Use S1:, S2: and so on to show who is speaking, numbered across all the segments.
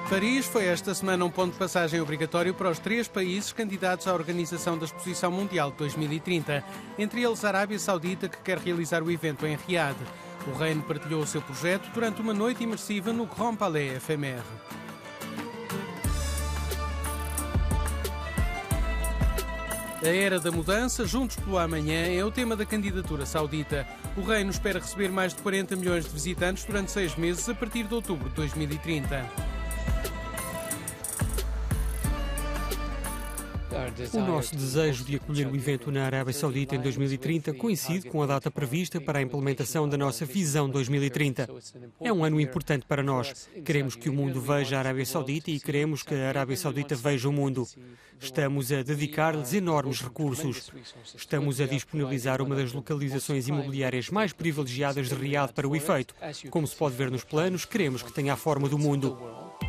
S1: Paris foi esta semana um ponto de passagem obrigatório para os 3 países candidatos à organização da Exposição Mundial de 2030, entre eles a Arábia Saudita, que quer realizar o evento em Riad. O reino partilhou o seu projeto durante uma noite imersiva no Grand Palais Éphémère. A era da mudança, juntos pelo amanhã, é o tema da candidatura saudita. O reino espera receber mais de 40 milhões de visitantes durante 6 meses a partir de outubro de 2030.
S2: O nosso desejo de acolher o evento na Arábia Saudita em 2030 coincide com a data prevista para a implementação da nossa Visão 2030. É um ano importante para nós. Queremos que o mundo veja a Arábia Saudita e queremos que a Arábia Saudita veja o mundo. Estamos a dedicar-lhes enormes recursos. Estamos a disponibilizar uma das localizações imobiliárias mais privilegiadas de Riad para o efeito. Como se pode ver nos planos, queremos que tenha a forma do mundo.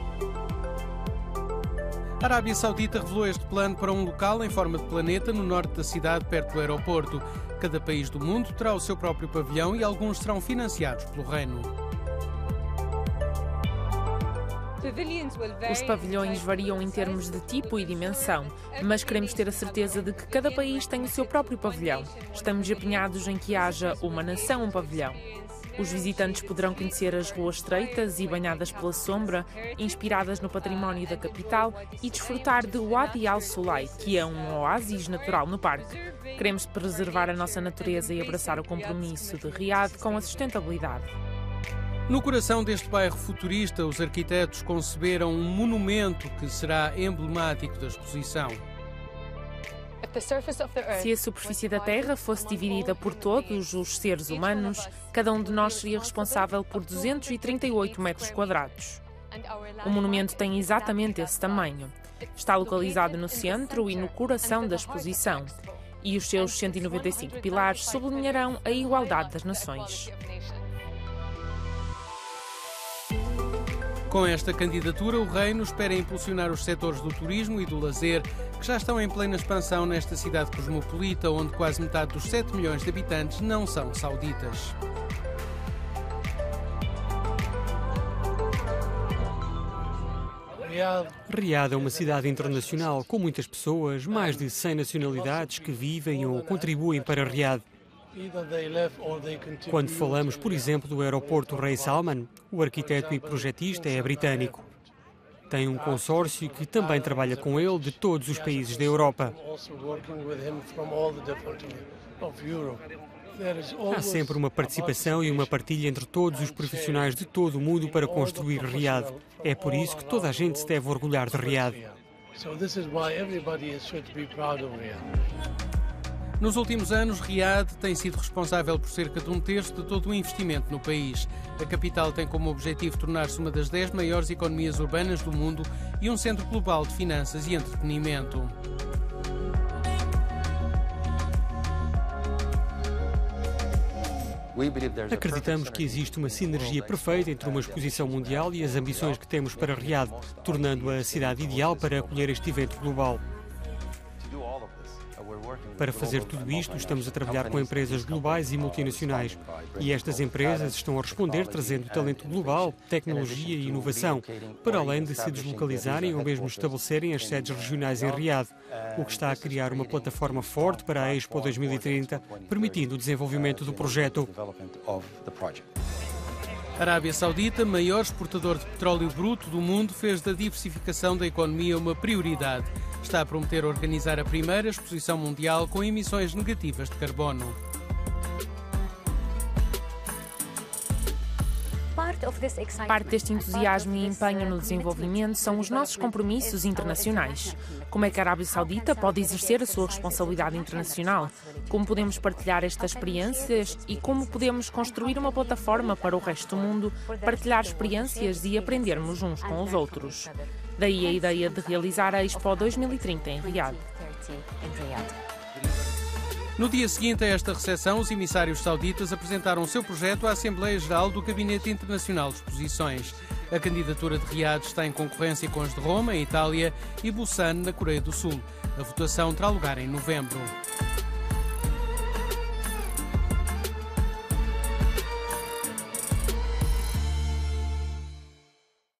S1: A Arábia Saudita revelou este plano para um local em forma de planeta no norte da cidade, perto do aeroporto. Cada país do mundo terá o seu próprio pavilhão e alguns serão financiados pelo reino.
S3: Os pavilhões variam em termos de tipo e dimensão, mas queremos ter a certeza de que cada país tem o seu próprio pavilhão. Estamos empenhados em que haja uma nação, um pavilhão. Os visitantes poderão conhecer as ruas estreitas e banhadas pela sombra, inspiradas no património da capital, e desfrutar de Wadi Al Sulay, que é um oásis natural no parque. Queremos preservar a nossa natureza e abraçar o compromisso de Riad com a sustentabilidade.
S1: No coração deste bairro futurista, os arquitetos conceberam um monumento que será emblemático da exposição.
S3: Se a superfície da Terra fosse dividida por todos os seres humanos, cada um de nós seria responsável por 238 metros quadrados. O monumento tem exatamente esse tamanho. Está localizado no centro e no coração da exposição. E os seus 195 pilares sublinharão a igualdade das nações.
S1: Com esta candidatura, o reino espera impulsionar os setores do turismo e do lazer, que já estão em plena expansão nesta cidade cosmopolita, onde quase metade dos 7 milhões de habitantes não são sauditas.
S2: Riad é uma cidade internacional com muitas pessoas, mais de 100 nacionalidades que vivem ou contribuem para Riad. Quando falamos, por exemplo, do aeroporto Rei Salman, o arquiteto e projetista é britânico. Tem um consórcio que também trabalha com ele de todos os países da Europa. Há sempre uma participação e uma partilha entre todos os profissionais de todo o mundo para construir Riad. É por isso que toda a gente se deve orgulhar de Riad.
S1: Nos últimos anos, Riad tem sido responsável por cerca de 1/3 de todo o investimento no país. A capital tem como objetivo tornar-se uma das 10 maiores economias urbanas do mundo e um centro global de finanças e entretenimento.
S2: Acreditamos que existe uma sinergia perfeita entre uma exposição mundial e as ambições que temos para Riad, tornando a cidade ideal para acolher este evento global. Para fazer tudo isto, estamos a trabalhar com empresas globais e multinacionais. E estas empresas estão a responder trazendo talento global, tecnologia e inovação, para além de se deslocalizarem ou mesmo estabelecerem as sedes regionais em Riad, o que está a criar uma plataforma forte para a Expo 2030, permitindo o desenvolvimento do projeto.
S1: A Arábia Saudita, maior exportador de petróleo bruto do mundo, fez da diversificação da economia uma prioridade. Está a prometer organizar a primeira exposição mundial com emissões negativas de carbono.
S3: Parte deste entusiasmo e empenho no desenvolvimento são os nossos compromissos internacionais. Como é que a Arábia Saudita pode exercer a sua responsabilidade internacional? Como podemos partilhar estas experiências e como podemos construir uma plataforma para o resto do mundo, partilhar experiências e aprendermos uns com os outros? Daí a ideia de realizar a Expo 2030 em Riad.
S1: No dia seguinte a esta recepção, os emissários sauditas apresentaram o seu projeto à Assembleia Geral do Gabinete Internacional de Exposições. A candidatura de Riad está em concorrência com as de Roma, em Itália, e Busan, na Coreia do Sul. A votação terá lugar em novembro.